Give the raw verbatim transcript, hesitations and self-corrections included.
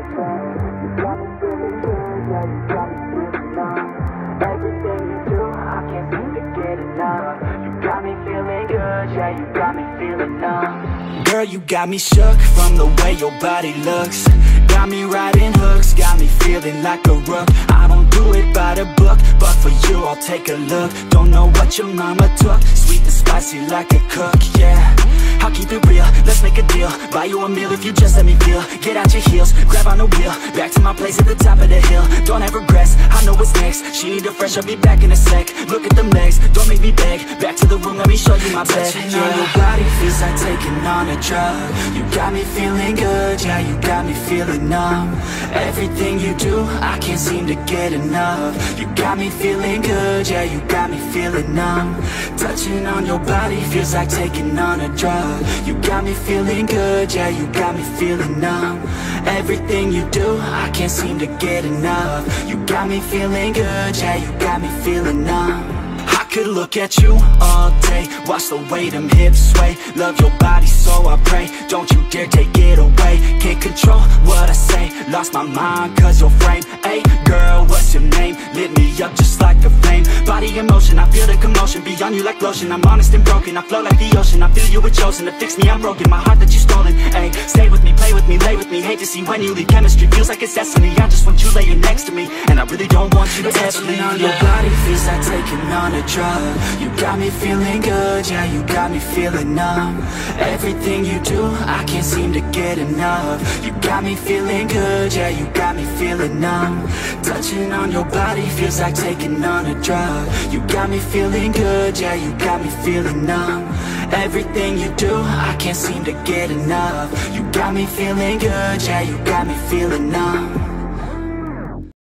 Girl, you got me shook from the way your body looks. Got me riding hooks, got me feeling like a rook. I don't do it by the book, but for you I'll take a look. Don't know what your mama took, sweet and spicy like a cook, yeah. I'll keep it real, let's make a deal. Buy you a meal if you just let me feel. Get out your heels, grab on the wheel. Back to my place at the top of the hill. Don't have regrets, I know what's next. She need a fresh, I'll be back in a sec. Look at them legs, don't make me beg. Back to the room, let me show you my bed. Touching on your body feels like taking on a drug. You got me feeling good, yeah, you got me feeling numb. Everything you do, I can't seem to get enough. You got me feeling good, yeah, you got me feeling numb. Touching on your body feels like taking on a drug. You got me feeling good, yeah, you got me feeling numb. Everything you do, I can't seem to get enough. You got me feeling good, yeah, you got me feeling numb. I could look at you all day, watch the way them hips sway. Love your body so I pray, don't you dare take it away. Can't control what I say, lost my mind cause your frame. Hey girl, what's your name? Lit me up just like a flame. Body in motion, I feel the commotion. Beyond you like lotion, I'm honest and broken. I flow like the ocean, I feel you were chosen to fix me, I'm broken. My heart that you stolen, hey. Stay with me, play with me, lay with me. Hate to see when you leave, chemistry feels like it's destiny. I just want you laying next to me, and I really don't want you to ever leave. On your body feels like taking on a drug. You got me feeling good, yeah, you got me feeling numb. Everything you do, I can't seem to get enough. You got me feeling good, yeah, you got me feeling numb. Touching on your body feels like taking on a drug. You got me feeling good, yeah, you got me feeling numb. Everything you do, I can't seem to get enough. You got me feeling good, yeah, you got me feeling numb.